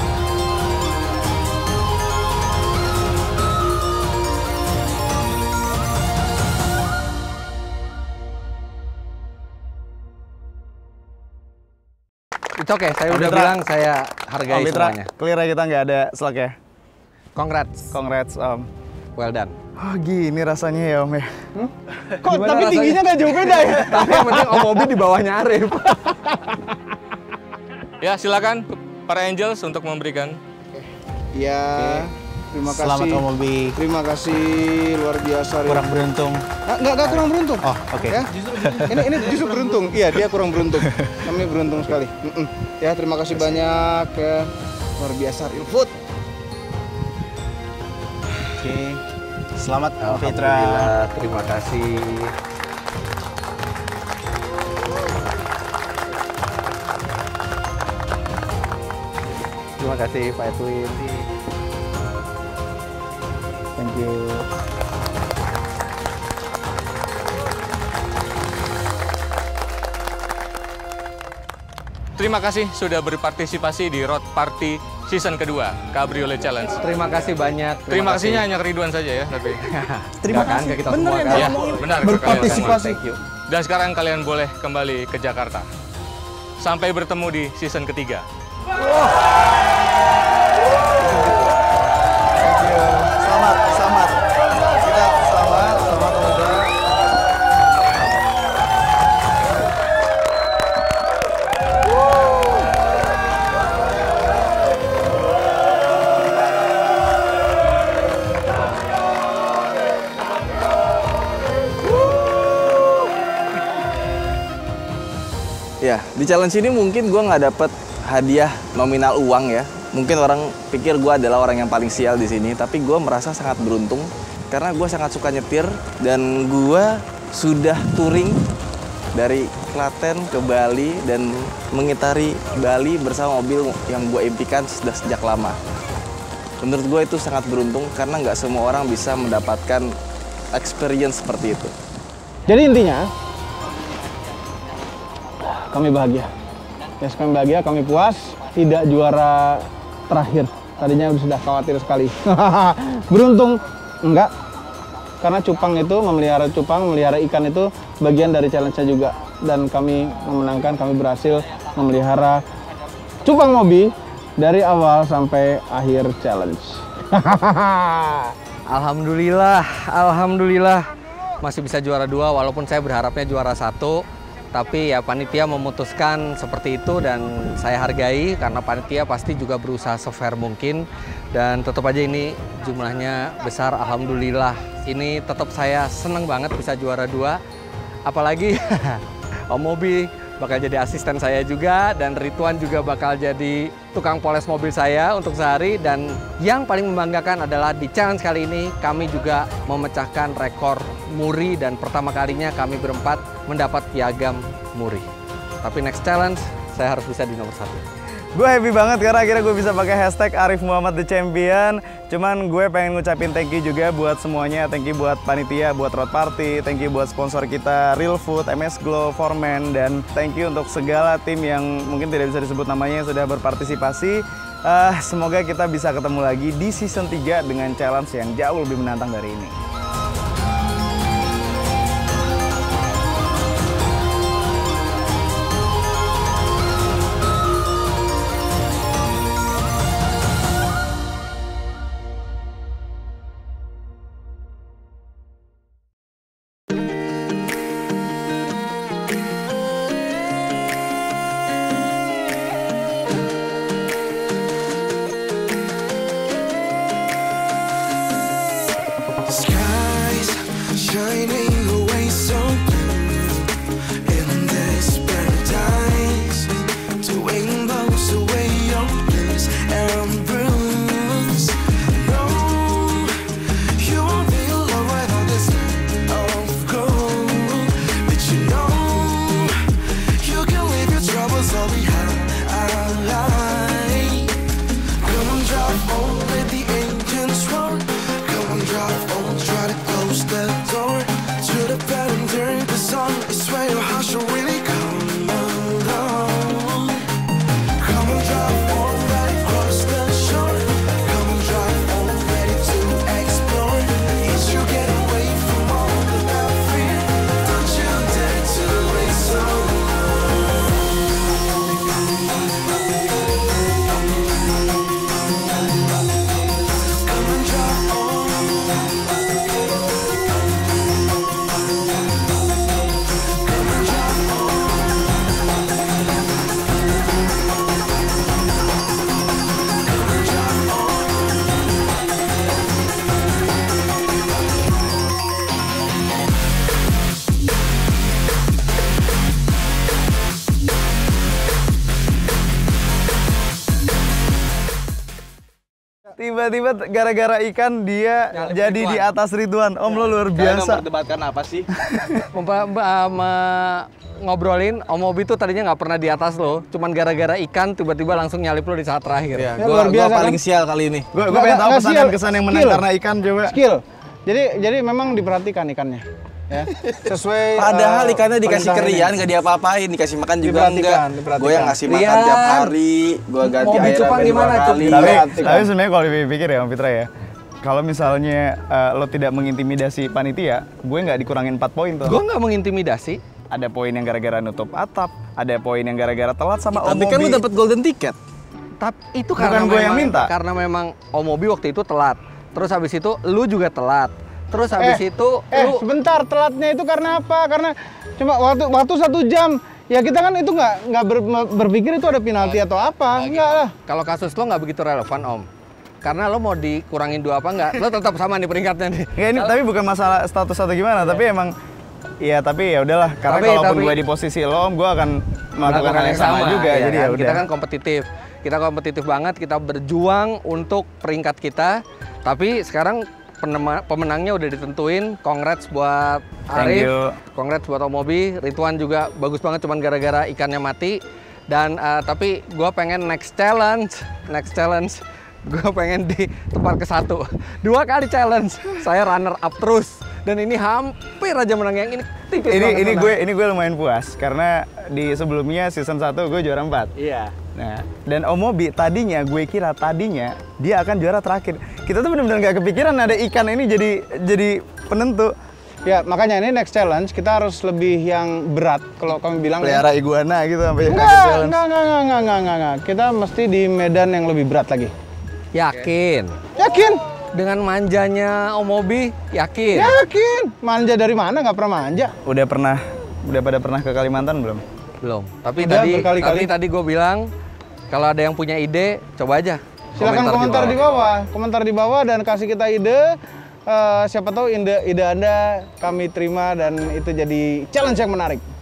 Itu oke, saya Om udah Fitra. bilang saya hargai Om Fitra, semuanya. clear ya, kita nggak ada selak ya? Congrats. Congrats, Om. Well done. Oh, gini rasanya ya, Om ya? Hmm? Kok tapi tingginya nggak jauh beda ya? Tapi yang penting Om Mobi di bawahnya Arif. Ya, silakan para Angels untuk memberikan. Ya, terima kasih. Selamat Om Mobi. Terima kasih, luar biasa. Kurang beruntung. Ah, enggak, enggak kurang beruntung. Oh, oke. Ya, ini ini justru beruntung. Iya, dia kurang beruntung. Kami beruntung sekali. Mm-mm. Ya, terima kasih banyak ya. Luar biasa Real Food. Oke. Selamat Om Fitra. Alhamdulillah, terima kasih. Terima kasih Pak Edwin. Thank you. Terima kasih sudah berpartisipasi di Road Party season kedua Cabriolet Challenge. Terima kasih banyak. Terima, kasihnya hanya ke Ridwan saja ya, tapi. Terima Nggak kan, kasih. ke kita Bener semua ya, kan? Ya, ngomongin benar, ke kalian berpartisipasi. semua. Dan sekarang kalian boleh kembali ke Jakarta. Sampai bertemu di season ketiga. Selamat, selamat. Kita selamat, selamat Om Fitra. Ya, di challenge ini mungkin gue nggak dapet hadiah nominal uang ya. Mungkin orang pikir gue adalah orang yang paling sial di sini, tapi gue merasa sangat beruntung karena gue sangat suka nyetir dan gue sudah touring dari Klaten ke Bali dan mengitari Bali bersama mobil yang gue impikan sudah sejak lama. Menurut gue itu sangat beruntung karena nggak semua orang bisa mendapatkan experience seperti itu. Jadi intinya, kami bahagia. Yes, kami bahagia, kami puas. Tidak juara terakhir. Tadinya sudah khawatir sekali. Beruntung? Enggak. Karena cupang itu, memelihara cupang, memelihara ikan itu bagian dari challenge-nya juga. Dan kami memenangkan, kami berhasil memelihara cupang Mobi dari awal sampai akhir challenge. Alhamdulillah, alhamdulillah masih bisa juara dua walaupun saya berharapnya juara satu. Tapi ya panitia memutuskan seperti itu dan saya hargai karena panitia pasti juga berusaha se-fair mungkin dan tetap aja ini jumlahnya besar. Alhamdulillah ini tetap saya seneng banget bisa juara dua. Apalagi Om Mobi bakal jadi asisten saya juga dan Ridwan juga bakal jadi tukang poles mobil saya untuk sehari. Dan yang paling membanggakan adalah di challenge kali ini kami juga memecahkan rekor muri dan pertama kalinya kami berempat mendapat piagam muri. Tapi next challenge saya harus bisa di nomor satu. Gue happy banget karena akhirnya gue bisa pakai hashtag Arif Muhammad The Champion. Cuman gue pengen ngucapin thank you juga buat semuanya. Thank you buat panitia, buat Road Party. Thank you buat sponsor kita, Real Food, M S Glow, Foreman. Dan thank you untuk segala tim yang mungkin tidak bisa disebut namanya yang sudah berpartisipasi. Uh, semoga kita bisa ketemu lagi di season tiga dengan challenge yang jauh lebih menantang dari ini. skies shining away so blue in this paradise. Doing blows away your blues and bruise. No, you won't be alone right on this night of gold. But you know you can leave your troubles all behind. Come on, drive on, let the engines roar. Come on, drive on, try to close the door to the bed and turn the song. It's where your heart should really come along. Come on, drive on, right across the shore. Come on, drive on, ready to explore. Is you get away from all of that fear? Don't you dare to wait so Tiba-tiba gara-gara ikan dia Nyalip jadi Ridwan. di atas Ridwan. Om lo luar biasa. Memperdebatkan apa sih? Mempa- uh, me- ngobrolin Om Obi tuh tadinya nggak pernah di atas lo, cuman gara-gara ikan tiba-tiba langsung nyalip lo di saat terakhir. Ya, gua, gua paling sial kali ini. Gue pengen tahu pesan dan kesan yang menang karena ikan coba. Skill. Jadi jadi memang diperhatikan ikannya. Ya. Sesuai Padahal uh, ikannya dikasih perintah kerian, ini. nggak diapa-apain, dikasih makan juga Diperhatikan, enggak. diperhatikan. Gue yang ngasih makan Rian. tiap hari, gue ganti Mau air dicupang sampai gimana, dua Cup? kali. Tapi, Diperhatikan. tapi sebenarnya kalau dipikir ya Om Fitra ya, kalau misalnya uh, lo tidak mengintimidasi panitia, gue nggak dikurangin empat poin tuh. Gue nggak mengintimidasi. Ada poin yang gara-gara nutup atap, ada poin yang gara-gara telat sama Om Tapi kan lu Obi. dapet golden ticket. Tapi itu Bukan karena gue yang memang- minta. Karena memang Om Obi waktu itu telat. Terus habis itu lu juga telat. Terus habis eh, itu eh lu sebentar, telatnya itu karena apa? Karena cuma waktu waktu satu jam. Ya kita kan itu nggak nggak ber, berpikir itu ada penalti atau apa, enggak lah. kalau kasus lo nggak begitu relevan Om. Karena lo mau dikurangin dua apa enggak, lo tetap sama nih peringkatnya nih. Nggak, ini tapi bukan masalah status atau gimana, tapi emang ya tapi ya udahlah karena Tapi- kalaupun tapi- gue di posisi lo Om, gue akan melakukan hal yang sama, juga ya jadi kan? ya udah. Kita kan kompetitif. Kita kompetitif banget, kita berjuang untuk peringkat kita. Tapi sekarang penema- pemenangnya udah ditentuin. Congrats buat Thank Arif, you. congrats buat Om Obi. Ridwan juga bagus banget cuman gara-gara ikannya mati. Dan eh, tapi gue pengen next challenge, next challenge gue pengen di tempat ke satu. Dua kali challenge, saya runner up terus. Dan ini hampir aja menang, yang ini tipis Ini banget ini menang. gue ini gue lumayan puas karena di sebelumnya season satu gue juara empat. Iya. Nah, dan Om Obi tadinya gue kira tadinya dia akan juara terakhir. Kita tuh benar-benar nggak kepikiran ada ikan ini jadi jadi penentu. Ya makanya ini next challenge kita harus lebih yang berat kalau kami bilang. ya. Pelihara iguana gitu sampai Enggak, nugget challenge. enggak, enggak, enggak, enggak, enggak, enggak, enggak. Kita mesti di medan yang lebih berat lagi. Yakin? Yakin? Dengan manjanya Om Obi, yakin? Yakin. Manja dari mana? Nggak pernah manja. Udah pernah udah pada pernah ke Kalimantan belum? Belum. Tapi Udah tadi berkali-kali. tapi tadi gue bilang kalau ada yang punya ide, coba aja. Silakan komentar di bawah. Komentar di bawah dan kasih kita ide. Eh, siapa tahu ide ide Anda kami terima dan itu jadi challenge yang menarik.